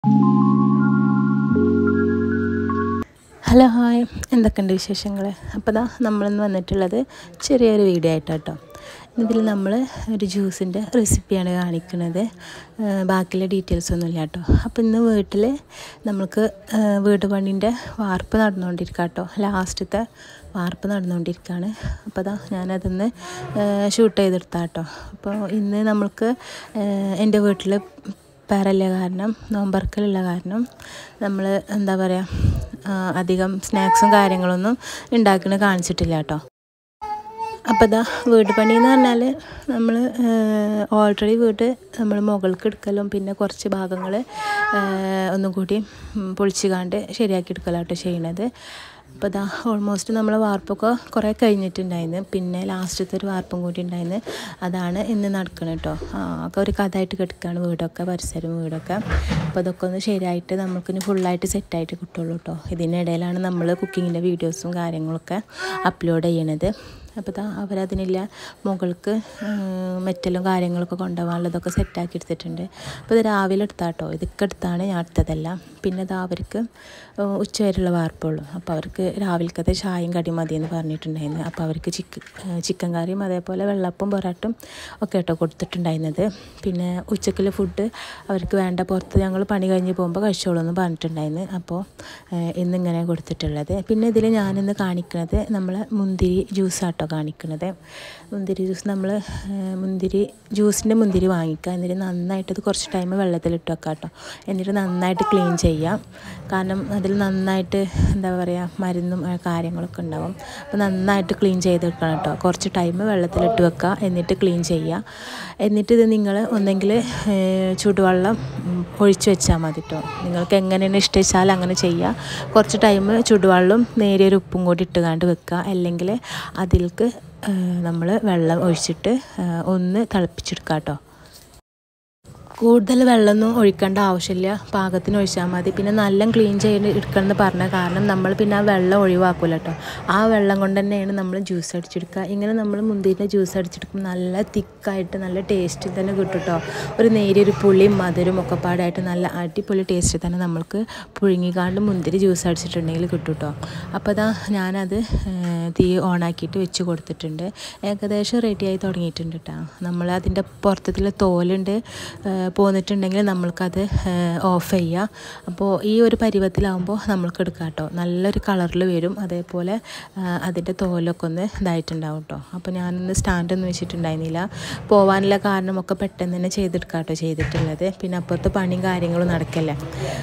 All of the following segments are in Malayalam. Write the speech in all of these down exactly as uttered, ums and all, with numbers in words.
ഹലോ ഹായ്, എന്തൊക്കെയുണ്ട് വിശേഷങ്ങൾ? അപ്പോൾ ദാ നമ്മളിന്ന് വന്നിട്ടുള്ളത് ചെറിയൊരു വീഡിയോ ആയിട്ടാട്ടോ. ഇതിൽ നമ്മൾ ഒരു ജ്യൂസിൻ്റെ റെസിപ്പിയാണ് കാണിക്കുന്നത്. ബാക്കിയുള്ള ഡീറ്റെയിൽസ് ഒന്നും ഇല്ല കേട്ടോ. അപ്പോൾ ഇന്ന് വീട്ടിൽ നമുക്ക് വീട് പണീൻ്റെ വാർപ്പ് നടന്നുകൊണ്ടിരിക്കുക കേട്ടോ. ലാസ്റ്റത്തെ വാർപ്പ് നടന്നുകൊണ്ടിരിക്കുകയാണ്. അപ്പോൾ അതാ ഞാനതൊന്ന് ഷൂട്ട് ചെയ്തെടുത്താൽ കേട്ടോ. അപ്പോൾ ഇന്ന് നമ്മൾക്ക് എൻ്റെ വീട്ടിൽ പേരല്ല കാരണം നോമ്പറക്കലുള്ള കാരണം നമ്മൾ എന്താ പറയുക അധികം സ്നാക്സും കാര്യങ്ങളൊന്നും ഉണ്ടാക്കുന്ന കാണിച്ചിട്ടില്ല കേട്ടോ. അപ്പോൾ ഇതാ വീട് പണി എന്ന് പറഞ്ഞാൽ നമ്മൾ ഓൾറെഡി വീട് നമ്മൾ മുകൾക്ക് എടുക്കലും പിന്നെ കുറച്ച് ഭാഗങ്ങൾ ഒന്നും കൂടി പൊളിച്ച് കാണ്ട് ശരിയാക്കി എടുക്കലാട്ടോ ചെയ്യണത്. അപ്പോൾ ഇതാ ഓൾമോസ്റ്റ് നമ്മൾ വാർപ്പൊക്കെ കുറേ കഴിഞ്ഞിട്ടുണ്ടായിരുന്നു. പിന്നെ ലാസ്റ്റത്തെ ഒരു വാർപ്പും കൂടി ഉണ്ടായിരുന്നു. അതാണ് ഇന്ന് നടക്കണം കേട്ടോ. ഒക്കെ ഒരു കഥയായിട്ട് കിടക്കുകയാണ് വീടൊക്കെ, പരിസരവും വീടൊക്കെ. അപ്പോൾ അതൊക്കെ ഒന്ന് ശരിയായിട്ട് നമുക്കിനി ഫുള്ളായിട്ട് സെറ്റായിട്ട് കിട്ടുള്ളൂ കേട്ടോ. ഇതിനിടയിലാണ് നമ്മൾ കുക്കിങ്ങിൻ്റെ വീഡിയോസും കാര്യങ്ങളൊക്കെ അപ്ലോഡ് ചെയ്യണത്. അപ്പോൾ ഇതാ അവരതിനില്ല മുകൾക്ക് മെറ്റലും കാര്യങ്ങളൊക്കെ കൊണ്ടുപോകാനുള്ളതൊക്കെ സെറ്റാക്കി എടുത്തിട്ടുണ്ട്. അപ്പോൾ ഇത് രാവിലെ എടുത്താട്ടോ, ഇതൊക്കെ എടുത്താണ് ഞാൻ എടുത്തതെല്ലാം. പിന്നെ ഇതാ അവർക്ക് ഉച്ച വരെയുള്ള വാർപ്പുള്ളൂ. അപ്പോൾ അവർക്ക് രാവിലത്തെ ചായയും കടി മതിയെന്ന് പറഞ്ഞിട്ടുണ്ടായിരുന്നു. അപ്പോൾ അവർക്ക് ചിക്കൻ ചിക്കൻ കറിയും അതേപോലെ വെള്ളപ്പം പൊറാട്ടും ഒക്കെ കേട്ടോ കൊടുത്തിട്ടുണ്ടായിരുന്നത്. പിന്നെ ഉച്ചക്കുള്ള ഫുഡ് അവർക്ക് വേണ്ട പുറത്ത് ഞങ്ങൾ പണി കഴിഞ്ഞ് പോകുമ്പോൾ കഴിച്ചോളൂ എന്ന് പറഞ്ഞിട്ടുണ്ടായിരുന്നു. അപ്പോൾ ഇന്നിങ്ങനെ കൊടുത്തിട്ടുള്ളത്. പിന്നെ ഇതിൽ ഞാനിന്ന് കാണിക്കുന്നത് നമ്മൾ മുന്തിരി ജ്യൂസാട്ടോ കാണിക്കുന്നത്. മുന്തിരി ജ്യൂസ് നമ്മൾ മുന്തിരി ജ്യൂസിൻ്റെ മുന്തിരി വാങ്ങിക്കുക. എന്നിട്ട് നന്നായിട്ട് അത് കുറച്ച് ടൈം വെള്ളത്തിലിട്ട് വെക്കാം കേട്ടോ. എന്നിട്ട് നന്നായിട്ട് ക്ലീൻ ചെയ്യാം. കാരണം അതിൽ നന്നായിട്ട് എന്താ പറയുക മരുന്നും കാര്യങ്ങളൊക്കെ ഉണ്ടാവും. അപ്പോൾ നന്നായിട്ട് ക്ലീൻ ചെയ്തെടുക്കണം കേട്ടോ. കുറച്ച് ടൈം വെള്ളത്തിലിട്ട് വെക്കുക, എന്നിട്ട് ക്ലീൻ ചെയ്യുക. എന്നിട്ട് ഇത് നിങ്ങൾ ഒന്നെങ്കിൽ ചൂടുവെള്ളം ഒഴിച്ച് വെച്ചാൽ മതി കേട്ടോ. നിങ്ങൾക്ക് എങ്ങനെയാണ് ഇഷ്ടം അങ്ങനെ ചെയ്യുക. കുറച്ച് ടൈം ചൂടുവെള്ളം നേരിയൊരു ഉപ്പും കൂടി ഇട്ടുകാണ്ട് വെക്കുക. അല്ലെങ്കിൽ അതിലേക്ക് നമ്മൾ വെള്ളം ഒഴിച്ചിട്ട് ഒന്ന് തിളപ്പിച്ചെടുക്കുക കേട്ടോ. കൂടുതൽ വെള്ളമൊന്നും ഒഴിക്കേണ്ട ആവശ്യമില്ല, പാകത്തിന് ഒഴിച്ചാൽ മതി. പിന്നെ നല്ല ക്ലീൻ ചെയ്ത് എടുക്കണമെന്ന് പറഞ്ഞ കാരണം നമ്മൾ പിന്നെ ആ വെള്ളം ഒഴിവാക്കില്ല കേട്ടോ. ആ വെള്ളം കൊണ്ട് തന്നെയാണ് നമ്മൾ ജ്യൂസ് അടിച്ചെടുക്കുക. ഇങ്ങനെ നമ്മൾ മുന്തിരിൻ്റെ ജ്യൂസ് അടിച്ചെടുക്കുമ്പോൾ നല്ല തിക്കായിട്ട് നല്ല ടേസ്റ്റിൽ തന്നെ കിട്ടും കേട്ടോ. ഒരു നേരിയൊരു പുളിയും മധുരം ഒക്കെ പാടായിട്ട് നല്ല അടിപൊളി ടേസ്റ്റ് തന്നെ നമ്മൾക്ക് പുഴുങ്ങിക്കാണ്ട് മുന്തിരി ജ്യൂസ് അടിച്ചിട്ടുണ്ടെങ്കിൽ കിട്ടും കേട്ടോ. അപ്പോൾ അതാ ഞാനത് തീ ഓണാക്കിയിട്ട് വെച്ച് കൊടുത്തിട്ടുണ്ട്. ഏകദേശം റെഡിയായി തുടങ്ങിയിട്ടുണ്ട് കേട്ടോ. നമ്മൾ അതിൻ്റെ പുറത്തുള്ള തോലുണ്ട് പോന്നിട്ടുണ്ടെങ്കിൽ നമ്മൾക്കത് ഓഫ് ചെയ്യുക. അപ്പോൾ ഈ ഒരു പരുവത്തിലാവുമ്പോൾ നമ്മൾക്ക് എടുക്കാം കേട്ടോ. നല്ലൊരു കളറിൽ വരും. അതേപോലെ അതിൻ്റെ തോലൊക്കെ ഒന്ന് ഇതായിട്ടുണ്ടാവും കേട്ടോ. അപ്പോൾ ഞാനൊന്ന് സ്റ്റാൻഡൊന്നും വെച്ചിട്ടുണ്ടായിരുന്നില്ല. പോകാനുള്ള കാരണമൊക്കെ പെട്ടെന്ന് തന്നെ ചെയ്തെടുക്കാം കേട്ടോ ചെയ്തിട്ടുള്ളത്. പിന്നെ അപ്പുറത്ത് പണിയും കാര്യങ്ങളും നടക്കല്ലേ.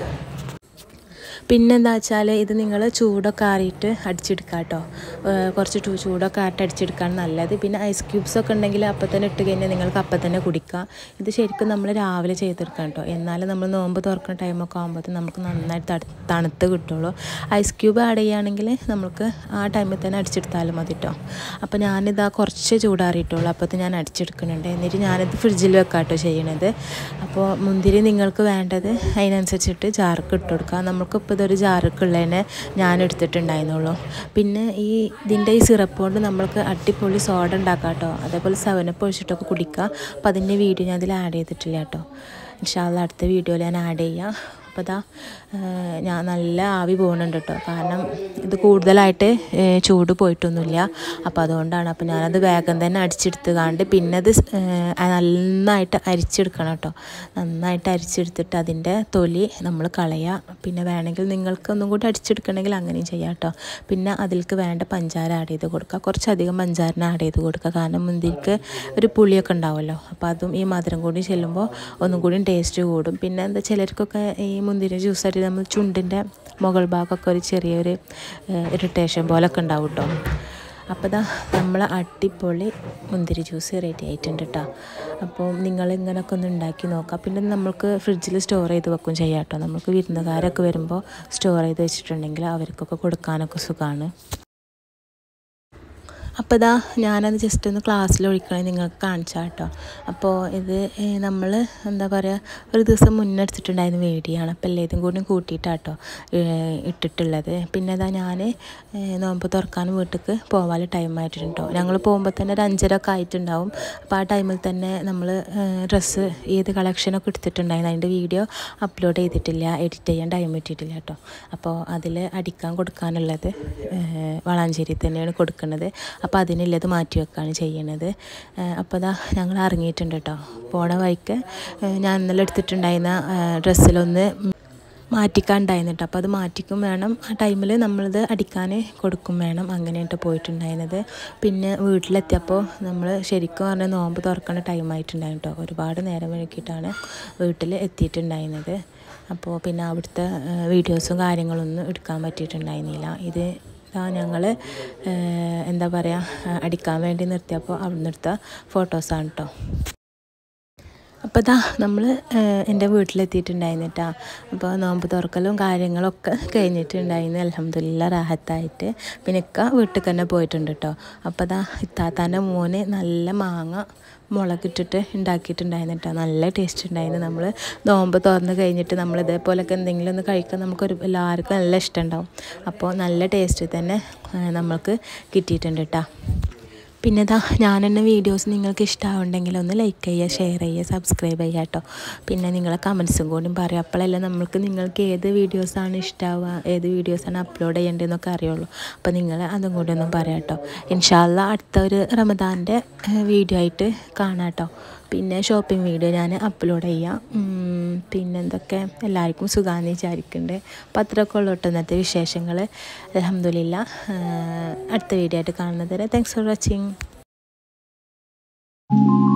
പിന്നെന്താ വെച്ചാൽ ഇത് നിങ്ങൾ ചൂടൊക്കെ ആറിയിട്ട് അടിച്ചെടുക്കുക കേട്ടോ. കുറച്ച് ചൂടൊക്കെ ആറിയിട്ട് അടിച്ചെടുക്കുകയാണ് നല്ലത്. പിന്നെ ഐസ് ക്യൂബ്സൊക്കെ ഉണ്ടെങ്കിൽ അപ്പം തന്നെ ഇട്ട് കഴിഞ്ഞാൽ നിങ്ങൾക്ക് അപ്പം തന്നെ കുടിക്കുക. ഇത് ശരിക്കും നമ്മൾ രാവിലെ ചെയ്തെടുക്കാം കേട്ടോ. എന്നാലും നമ്മൾ നോമ്പ് തുറക്കുന്ന ടൈമൊക്കെ ആകുമ്പോൾ നമുക്ക് നന്നായിട്ട് തണുത്ത് കിട്ടുള്ളൂ. ഐസ് ക്യൂബ് ആഡ് ചെയ്യുകയാണെങ്കിൽ നമുക്ക് ആ ടൈമിൽ തന്നെ അടിച്ചെടുത്താലും മതി കേട്ടോ. അപ്പോൾ ഞാനിതാ കുറച്ച് ചൂടാറിയിട്ടുള്ളൂ. അപ്പോൾ ഞാൻ അടിച്ചെടുക്കുന്നുണ്ട്. എന്നിട്ട് ഞാനിത് ഫ്രിഡ്ജിൽ വെക്കാം കേട്ടോ ചെയ്യണത്. അപ്പോൾ മുന്തിരി നിങ്ങൾക്ക് വേണ്ടത് അതിനനുസരിച്ചിട്ട് ജാർക്ക് ഇട്ട് കൊടുക്കുക. നമുക്കിപ്പോൾ ഇതൊരു ജാറൊക്കെയുള്ളതിനെ ഞാൻ എടുത്തിട്ടുണ്ടായിരുന്നുള്ളൂ. പിന്നെ ഈ ഇതിൻ്റെ ഈ സിറപ്പ് കൊണ്ട് നമ്മൾക്ക് അടിപൊളി സോഡ ഉണ്ടാക്കാം കേട്ടോ. അതേപോലെ സെവനപ്പ് ഒഴിച്ചിട്ടൊക്കെ കുടിക്കുക. അപ്പോൾ അതിൻ്റെ വീഡിയോ ഞാൻ അതിൽ ആഡ് ചെയ്തിട്ടില്ല കേട്ടോ. ഇൻഷാ അല്ലാഹ് അടുത്ത വീഡിയോയിൽ ഞാൻ ആഡ് ചെയ്യാം. അപ്പോൾ അതാ ഞാൻ നല്ല ആവി പോകുന്നുണ്ട് കേട്ടോ. കാരണം ഇത് കൂടുതലായിട്ട് ചൂട് പോയിട്ടൊന്നുമില്ല. അപ്പോൾ അതുകൊണ്ടാണ്. അപ്പോൾ ഞാനത് വേഗം തന്നെ അടിച്ചെടുത്ത് കാണ്ട് പിന്നെ അത് നന്നായിട്ട് അരിച്ചെടുക്കണം കേട്ടോ. നന്നായിട്ട് അരിച്ചെടുത്തിട്ട് അതിൻ്റെ തൊലി നമ്മൾ കളയുക. പിന്നെ വേണമെങ്കിൽ നിങ്ങൾക്ക് ഒന്നും കൂടി അടിച്ചെടുക്കണമെങ്കിൽ അങ്ങനെയും ചെയ്യാം കേട്ടോ. പിന്നെ അതിലേക്ക് വേണ്ട പഞ്ചാര ആഡ് ചെയ്ത് കൊടുക്കുക. കുറച്ചധികം പഞ്ചാരനെ ആഡ് ചെയ്ത് കൊടുക്കുക. കാരണം മുന്തിരിക്ക് ഒരു പുളിയൊക്കെ ഉണ്ടാവുമല്ലോ. അപ്പോൾ അതും ഈ മധുരം കൂടി ചെല്ലുമ്പോൾ ഒന്നും കൂടി ടേസ്റ്റ് കൂടും. പിന്നെ എന്താ ചിലർക്കൊക്കെ ഈ മുന്തിരി ജ്യൂസ് ആയിട്ട് നമ്മൾ ചുണ്ടിൻ്റെ മുകൾ ഭാഗമൊക്കെ ഒരു ചെറിയൊരു ഇറിറ്റേഷൻ പോലൊക്കെ ഉണ്ടാവും കേട്ടോ. അപ്പോൾ ഇതാ നമ്മൾ അടിപൊളി മുന്തിരി ജ്യൂസ് റെഡി ആയിട്ടുണ്ട് കേട്ടോ. അപ്പോൾ നിങ്ങളിങ്ങനൊക്കെ ഒന്ന് ഉണ്ടാക്കി നോക്കാം. പിന്നെ നമുക്ക് ഫ്രിഡ്ജിൽ സ്റ്റോർ ചെയ്ത് വെക്കും ചെയ്യാം കേട്ടോ. നമുക്ക് വിരുന്നുകാരൊക്കെ വരുമ്പോൾ സ്റ്റോർ ചെയ്ത് വെച്ചിട്ടുണ്ടെങ്കിൽ അവർക്കൊക്കെ കൊടുക്കാനൊക്കെ സുഖമാണ്. അപ്പോൾ ഇതാ ഞാനത് ജസ്റ്റ് ഒന്ന് ക്ലാസ്സിൽ ഒഴിക്കണേ നിങ്ങൾക്ക് കാണിച്ചാൽ കേട്ടോ. അപ്പോൾ ഇത് നമ്മൾ എന്താ പറയുക ഒരു ദിവസം മുന്നേ എടുത്തിട്ടുണ്ടായിരുന്ന വീഡിയോ ആണ്. അപ്പോൾ എല്ലാതും കൂടി കൂട്ടിയിട്ടാട്ടോ ഇട്ടിട്ടുള്ളത്. പിന്നെ ഇതാ ഞാൻ നോമ്പ് തുറക്കാനും വീട്ടിലേക്ക് പോകാൻ ടൈം ആയിട്ടുണ്ടോ. ഞങ്ങൾ പോകുമ്പോൾ തന്നെ ഒരു അഞ്ചര ഒക്കെ ആയിട്ടുണ്ടാവും. അപ്പോൾ ആ ടൈമിൽ തന്നെ നമ്മൾ ഡ്രസ്സ് ഏത് കളക്ഷനൊക്കെ എടുത്തിട്ടുണ്ടായിരുന്നു. അതിൻ്റെ വീഡിയോ അപ്ലോഡ് ചെയ്തിട്ടില്ല, എഡിറ്റ് ചെയ്യാൻ ടൈം കിട്ടിയിട്ടില്ല കേട്ടോ. അപ്പോൾ അതിൽ അടിക്കാൻ കൊടുക്കാനുള്ളത് വളാഞ്ചേരി തന്നെയാണ് കൊടുക്കുന്നത്. അപ്പോൾ അതിനുള്ളത് മാറ്റി വെക്കുകയാണ് ചെയ്യണത്. അപ്പോൾ അതാ ഞങ്ങൾ ഇറങ്ങിയിട്ടുണ്ട് കേട്ടോ. പോണ വഴിക്ക് ഞാൻ ഇന്നലെ എടുത്തിട്ടുണ്ടായിരുന്ന ഡ്രസ്സിലൊന്ന് മാറ്റിക്കാണ്ടായിരുന്നു കേട്ടോ. അപ്പോൾ അത് മാറ്റിക്കും വേണം. ആ ടൈമിൽ നമ്മളത് അടിക്കാൻ കൊടുക്കും വേണം. അങ്ങനെയായിട്ട് പോയിട്ടുണ്ടായിരുന്നത്. പിന്നെ വീട്ടിലെത്തിയപ്പോൾ നമ്മൾ ശരിക്കും പറഞ്ഞാൽ നോമ്പ് തുറക്കേണ്ട ടൈം ആയിട്ടുണ്ടായിരുന്നു കേട്ടോ. ഒരുപാട് നേരം വൈകിട്ടാണ് വീട്ടിൽ എത്തിയിട്ടുണ്ടായിരുന്നത്. അപ്പോൾ പിന്നെ അവിടുത്തെ വീഡിയോസും കാര്യങ്ങളൊന്നും എടുക്കാൻ പറ്റിയിട്ടുണ്ടായിരുന്നില്ല. ഇത് ഞങ്ങൾ എന്താ പറയുക അടിക്കാൻ വേണ്ടി നിർത്തിയപ്പോൾ അവിടെ നിർത്ത ഫോട്ടോസാണ് കേട്ടോ. അപ്പോൾ ഇതാ നമ്മൾ എൻ്റെ വീട്ടിലെത്തിയിട്ടുണ്ടായിരുന്നു കേട്ടോ. അപ്പോൾ നോമ്പ് തുറക്കലും കാര്യങ്ങളൊക്കെ കഴിഞ്ഞിട്ടുണ്ടായിരുന്നു. അൽഹംദുലില്ലാ റാഹത്തായിട്ട്. പിന്നെ ഇക്ക വീട്ടിൽ തന്നെ പോയിട്ടുണ്ട് കേട്ടോ. അപ്പോൾ ഇതാ ഇത്താത്താൻ്റെ മോന് നല്ല മാങ്ങ മുളകിട്ടിട്ട് ഉണ്ടാക്കിയിട്ടുണ്ടായിരുന്നു കേട്ടോ. നല്ല ടേസ്റ്റ് ഉണ്ടായിരുന്നു. നമ്മൾ നോമ്പ് തുറന്ന് കഴിഞ്ഞിട്ട് നമ്മൾ ഇതേപോലെയൊക്കെ എന്തെങ്കിലും ഒന്ന് കഴിക്കാൻ നമുക്കൊരു എല്ലാവർക്കും നല്ല ഇഷ്ടമുണ്ടാവും. അപ്പോൾ നല്ല ടേസ്റ്റ് തന്നെ നമ്മൾക്ക് കിട്ടിയിട്ടുണ്ട് കേട്ടോ. പിന്നെ ഇതാ ഞാൻ തന്നെ വീഡിയോസ് നിങ്ങൾക്ക് ഇഷ്ടമാവുണ്ടെങ്കിൽ ഒന്ന് ലൈക്ക് ചെയ്യുക, ഷെയർ ചെയ്യുക, സബ്സ്ക്രൈബ് ചെയ്യുക കേട്ടോ. പിന്നെ നിങ്ങളെ കമൻസും കൂടി പറയും. അപ്പോഴല്ലേ നമ്മൾക്ക് നിങ്ങൾക്ക് ഏത് വീഡിയോസാണ് ഇഷ്ടമാവുക, ഏത് വീഡിയോസാണ് അപ്ലോഡ് ചെയ്യേണ്ടതെന്നൊക്കെ അറിയുള്ളൂ. അപ്പോൾ നിങ്ങൾ അതും കൂടി ഒന്നും പറയാം കേട്ടോ. ഇൻഷാ അല്ലാ അടുത്ത ഒരു റമദാൻ്റെ വീഡിയോ ആയിട്ട് കാണാം കേട്ടോ. പിന്നെ ഷോപ്പിംഗ് വീഡിയോ ഞാൻ അപ്ലോഡ് ചെയ്യാം. പിന്നെ എന്തൊക്കെ എല്ലാവർക്കും സുഖമാണെന്ന് വിചാരിക്കുന്നുണ്ട്. അപ്പോൾ അത്രയൊക്കെ ഉള്ളൂ കേട്ടോ ഇന്നത്തെ വിശേഷങ്ങൾ. അൽഹംദുലില്ലാ അടുത്ത വീഡിയോ ആയിട്ട് കാണുന്നത് വരെ താങ്ക്സ് ഫോർ വാച്ചിങ്.